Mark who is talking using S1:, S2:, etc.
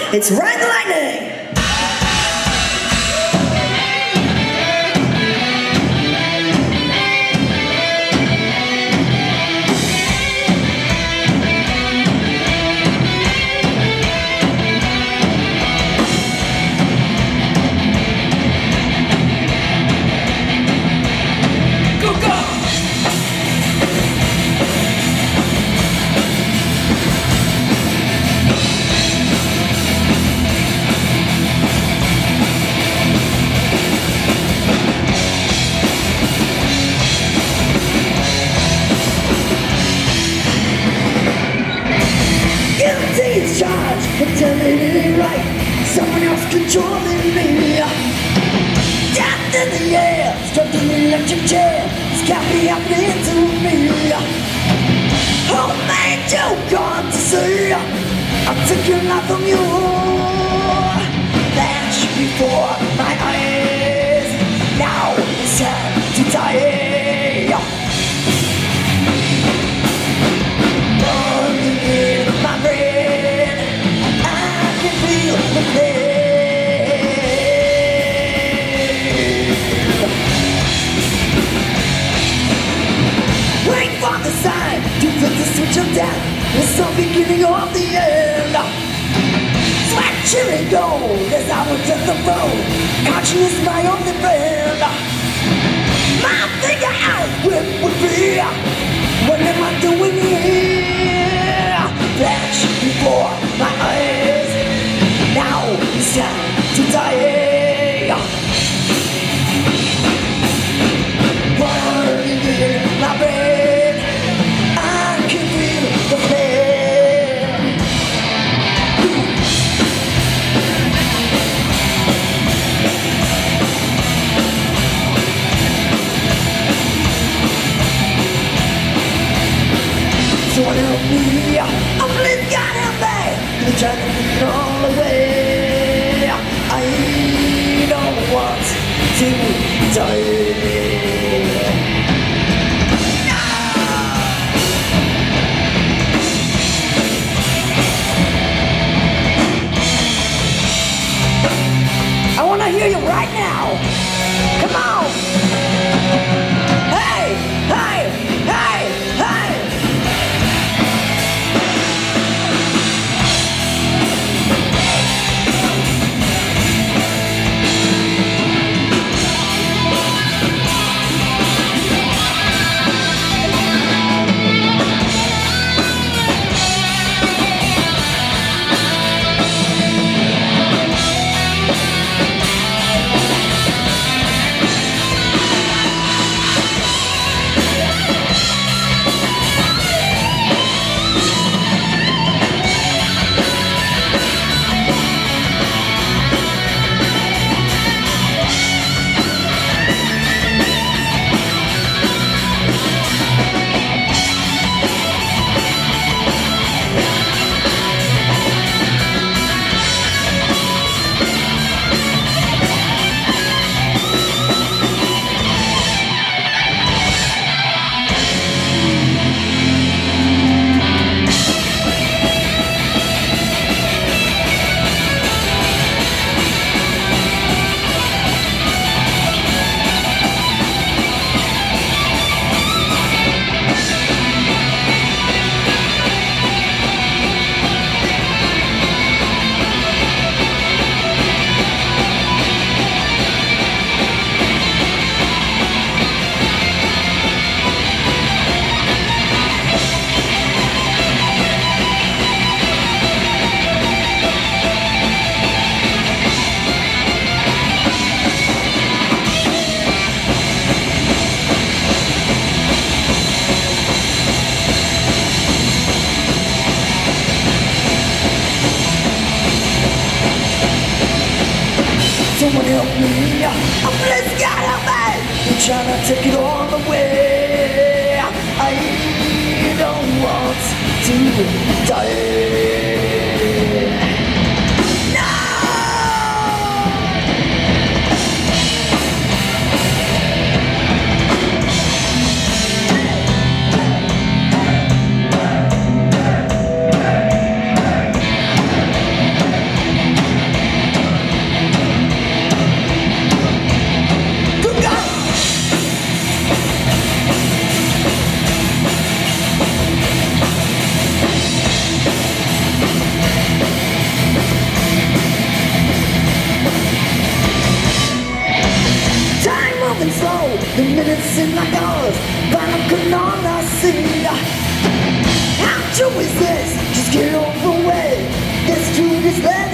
S1: It's Ride the Lightning! Charge, but tell me it ain't right. Someone else controlling me. Death in the air, stuck in the electric chair. It's got me happening to me. Oh man, you gone to see. I'm taking life from you. Flash before my eyes. Now it's time to die. Burning in my brain, I can feel the pain. Wait for the sign to put the switch of death. It's the beginning of the end. Sweat, chilling gold as I look at the road. Conscience is my only friend. My finger out whip would be. What am I doing here? Flash before my eyes. Now it's time to die. Burning in my brain, I can feel the flame. Someone help me, oh please God help me. You're trying to put it all away. I don't want to die. I want to hear you right now. Come on. Hey, hey, hey, hey. Someone help me, oh please God help me. I'm trying to take it all away. I don't want to die. to resist, just get over away. This truth is there.